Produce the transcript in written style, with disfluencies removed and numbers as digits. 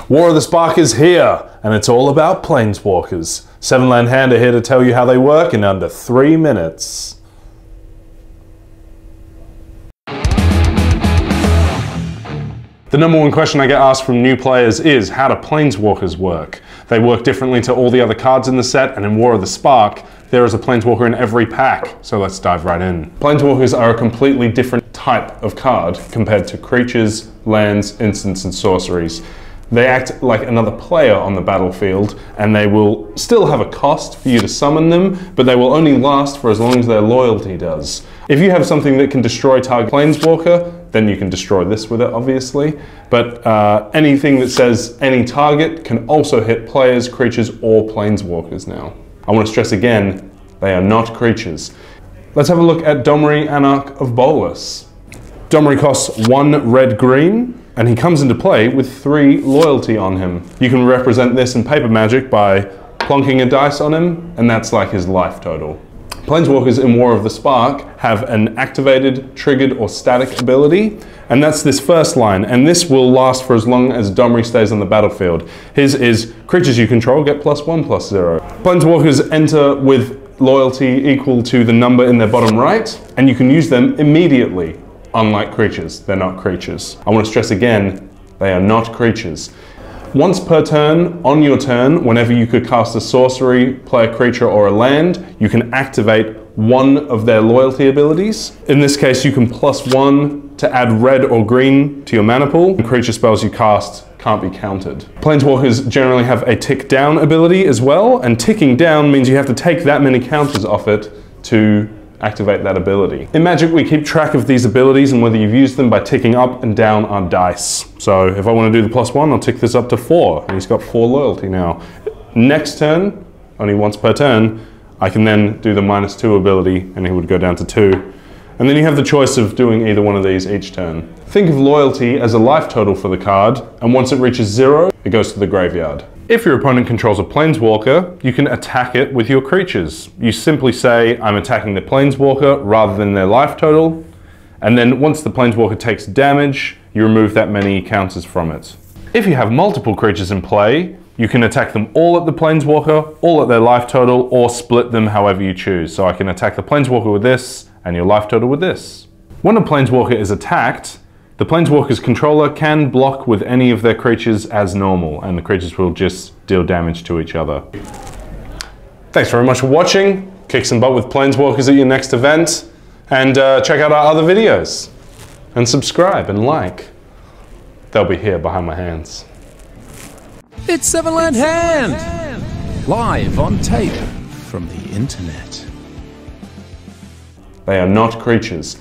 War of the Spark is here, and it's all about Planeswalkers. 7-land hand are here to tell you how they work in under 3 minutes. The number one question I get asked from new players is, how do Planeswalkers work? They work differently to all the other cards in the set, and in War of the Spark, there is a Planeswalker in every pack, so let's dive right in. Planeswalkers are a completely different type of card compared to creatures, lands, instants, and sorceries. They act like another player on the battlefield, and they will still have a cost for you to summon them, but they will only last for as long as their loyalty does. If you have something that can destroy target Planeswalker, then you can destroy this with it, obviously. But anything that says any target can also hit players, creatures, or Planeswalkers now. I want to stress again, they are not creatures. Let's have a look at Domri, Anarch of Bolas. Domri costs 1 red-green, and he comes into play with 3 loyalty on him. You can represent this in Paper Magic by plonking a dice on him, and that's like his life total. Planeswalkers in War of the Spark have an activated, triggered, or static ability, and that's this first line, and this will last for as long as Domri stays on the battlefield. His is, creatures you control get +1/+0. Planeswalkers enter with loyalty equal to the number in their bottom right, and you can use them immediately. Unlike creatures, they're not creatures. I want to stress again, they are not creatures. Once per turn, on your turn, whenever you could cast a sorcery, play a creature or a land, you can activate one of their loyalty abilities. In this case, you can +1 to add red or green to your mana pool. Creature spells you cast can't be countered. Planeswalkers generally have a tick down ability as well, and ticking down means you have to take that many counters off it to activate that ability. In Magic, we keep track of these abilities and whether you've used them by ticking up and down our dice. So if I want to do the +1, I'll tick this up to 4, and he's got 4 loyalty now. Next turn, only once per turn, I can then do the -2 ability, and he would go down to 2. And then you have the choice of doing either one of these each turn. Think of loyalty as a life total for the card, and once it reaches 0, it goes to the graveyard. If your opponent controls a Planeswalker, you can attack it with your creatures. You simply say, I'm attacking the Planeswalker rather than their life total, and then once the Planeswalker takes damage, you remove that many counters from it. If you have multiple creatures in play, you can attack them all at the Planeswalker, all at their life total, or split them however you choose. So I can attack the Planeswalker with this, and your life total with this. When a Planeswalker is attacked, the Planeswalker's controller can block with any of their creatures as normal, and the creatures will just deal damage to each other. Thanks very much for watching. Kick some butt with Planeswalkers at your next event, and check out our other videos. And subscribe and like. They'll be here behind my hands. It's 7-Land Hand! Live on tape from the internet. They are not creatures.